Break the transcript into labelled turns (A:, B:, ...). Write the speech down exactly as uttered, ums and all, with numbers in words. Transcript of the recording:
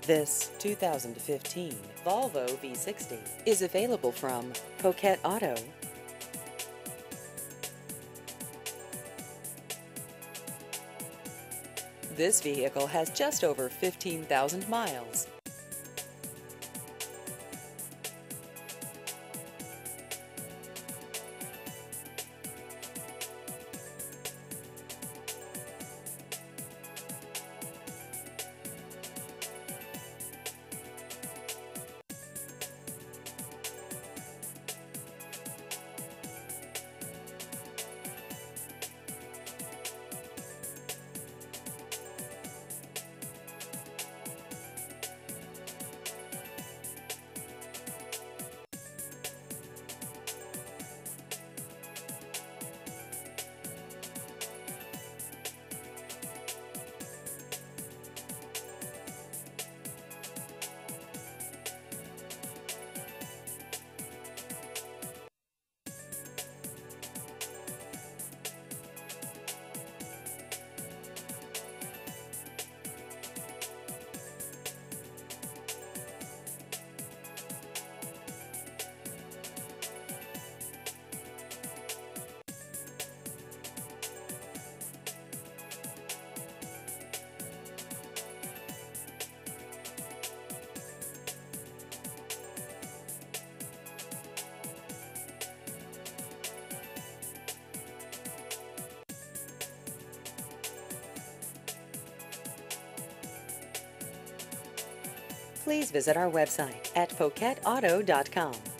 A: This two thousand fifteen Volvo V sixty is available from Poquet Auto. This vehicle has just over fifteen thousand miles. Please visit our website at poquet auto dot com.